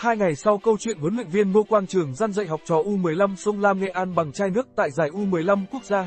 2 ngày sau câu chuyện huấn luyện viên Ngô Quang Trường răn dạy học trò U15 Sông Lam Nghệ An bằng chai nước tại giải U15 quốc gia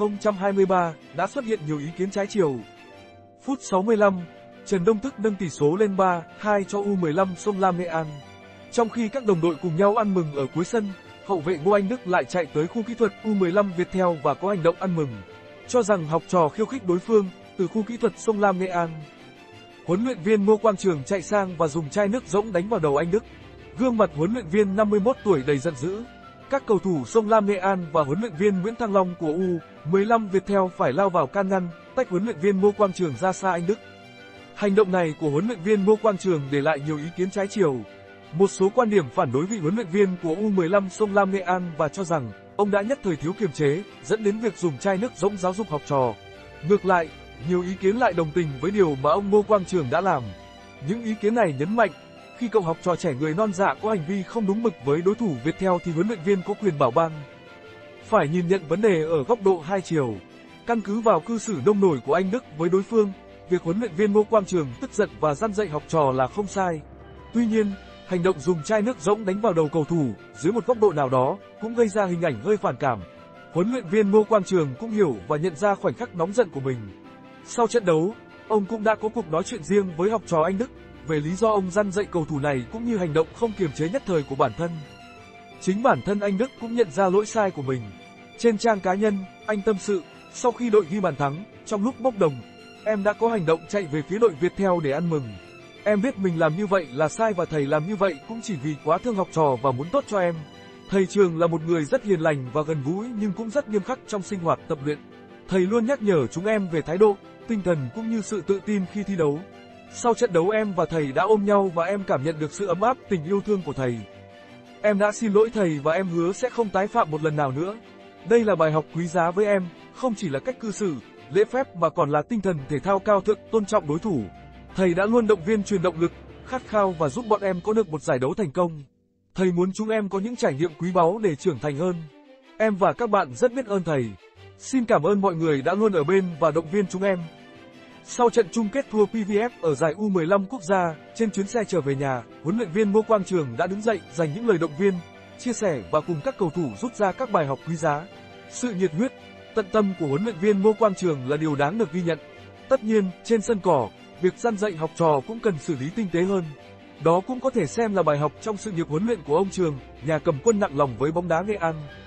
2023 đã xuất hiện nhiều ý kiến trái chiều. Phút 65, Trần Đông Thức nâng tỷ số lên 3-2 cho U15 Sông Lam Nghệ An. Trong khi các đồng đội cùng nhau ăn mừng ở cuối sân, hậu vệ Ngô Anh Đức lại chạy tới khu kỹ thuật U15 Viettel và có hành động ăn mừng, cho rằng học trò khiêu khích đối phương từ khu kỹ thuật Sông Lam Nghệ An. Huấn luyện viên Ngô Quang Trường chạy sang và dùng chai nước rỗng đánh vào đầu anh Đức. Gương mặt huấn luyện viên 51 tuổi đầy giận dữ. Các cầu thủ Sông Lam Nghệ An và huấn luyện viên Nguyễn Thăng Long của U15 Viettel phải lao vào can ngăn, tách huấn luyện viên Ngô Quang Trường ra xa anh Đức. Hành động này của huấn luyện viên Ngô Quang Trường để lại nhiều ý kiến trái chiều. Một số quan điểm phản đối vị huấn luyện viên của U15 Sông Lam Nghệ An và cho rằng ông đã nhất thời thiếu kiềm chế, dẫn đến việc dùng chai nước rỗng giáo dục học trò. Ngược lại, nhiều ý kiến lại đồng tình với điều mà ông Ngô Quang Trường đã làm. Những ý kiến này nhấn mạnh, khi cậu học trò trẻ người non dạ có hành vi không đúng mực với đối thủ Viettel thì huấn luyện viên có quyền bảo ban. Phải nhìn nhận vấn đề ở góc độ hai chiều. Căn cứ vào cư xử nông nổi của anh Đức với đối phương, việc huấn luyện viên Ngô Quang Trường tức giận và răn dạy học trò là không sai. Tuy nhiên, hành động dùng chai nước rỗng đánh vào đầu cầu thủ dưới một góc độ nào đó cũng gây ra hình ảnh hơi phản cảm. Huấn luyện viên Ngô Quang Trường cũng hiểu và nhận ra khoảnh khắc nóng giận của mình. Sau trận đấu, ông cũng đã có cuộc nói chuyện riêng với học trò anh Đức về lý do ông răn dạy cầu thủ này cũng như hành động không kiềm chế nhất thời của bản thân. Chính bản thân anh Đức cũng nhận ra lỗi sai của mình. Trên trang cá nhân, anh tâm sự, sau khi đội ghi bàn thắng, trong lúc bốc đồng, em đã có hành động chạy về phía đội Viettel để ăn mừng. Em biết mình làm như vậy là sai và thầy làm như vậy cũng chỉ vì quá thương học trò và muốn tốt cho em. Thầy Trường là một người rất hiền lành và gần gũi nhưng cũng rất nghiêm khắc trong sinh hoạt tập luyện. Thầy luôn nhắc nhở chúng em về thái độ, tinh thần cũng như sự tự tin khi thi đấu. Sau trận đấu em và thầy đã ôm nhau và em cảm nhận được sự ấm áp, tình yêu thương của thầy. Em đã xin lỗi thầy và em hứa sẽ không tái phạm một lần nào nữa. Đây là bài học quý giá với em, không chỉ là cách cư xử, lễ phép mà còn là tinh thần thể thao cao thượng, tôn trọng đối thủ. Thầy đã luôn động viên truyền động lực, khát khao và giúp bọn em có được một giải đấu thành công. Thầy muốn chúng em có những trải nghiệm quý báu để trưởng thành hơn. Em và các bạn rất biết ơn thầy. Xin cảm ơn mọi người đã luôn ở bên và động viên chúng em. Sau trận chung kết thua PVF ở giải U15 quốc gia, trên chuyến xe trở về nhà, huấn luyện viên Ngô Quang Trường đã đứng dậy dành những lời động viên, chia sẻ và cùng các cầu thủ rút ra các bài học quý giá. Sự nhiệt huyết, tận tâm của huấn luyện viên Ngô Quang Trường là điều đáng được ghi nhận. Tất nhiên, trên sân cỏ, việc răn dạy học trò cũng cần xử lý tinh tế hơn. Đó cũng có thể xem là bài học trong sự nghiệp huấn luyện của ông Trường, nhà cầm quân nặng lòng với bóng đá Nghệ An.